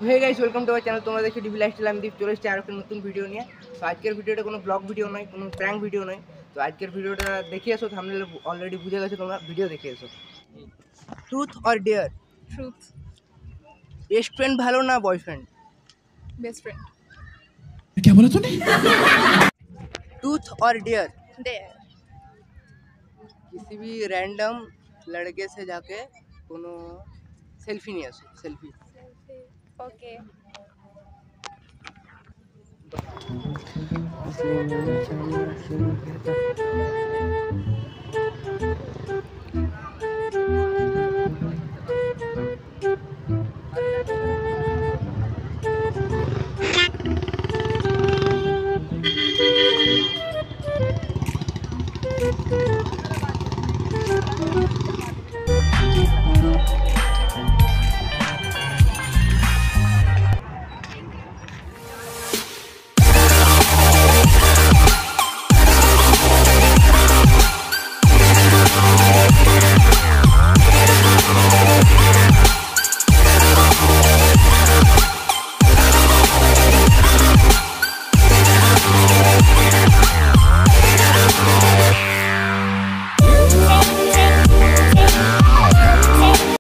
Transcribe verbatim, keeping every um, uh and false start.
Hey guys, welcome to our channel. তোমরা দেখছো DB lifestyle. আমি দীপ চলে এসেছি আর একটা নতুন ভিডিও নিয়ে। তো আজকের ভিডিওটা কোনো ব্লগ ভিডিও নয়, কোনো প্র্যাঙ্ক ভিডিও নয়। তো আজকের ভিডিওটা দেখে এসো, থাম্বনেলে অলরেডি বুঝে গেছো তোমরা। ভিডিও দেখে এসো। Truth or dare? Truth. Best friend ভালো না বয়ফ্রেন্ড? Best friend. क्या बोला तूने? ट्रूथ और डेयर? डेयर। किसी भी रैंडम लड़के से जाके कोनो सेल्फी नहीं आसो। Selfie okay.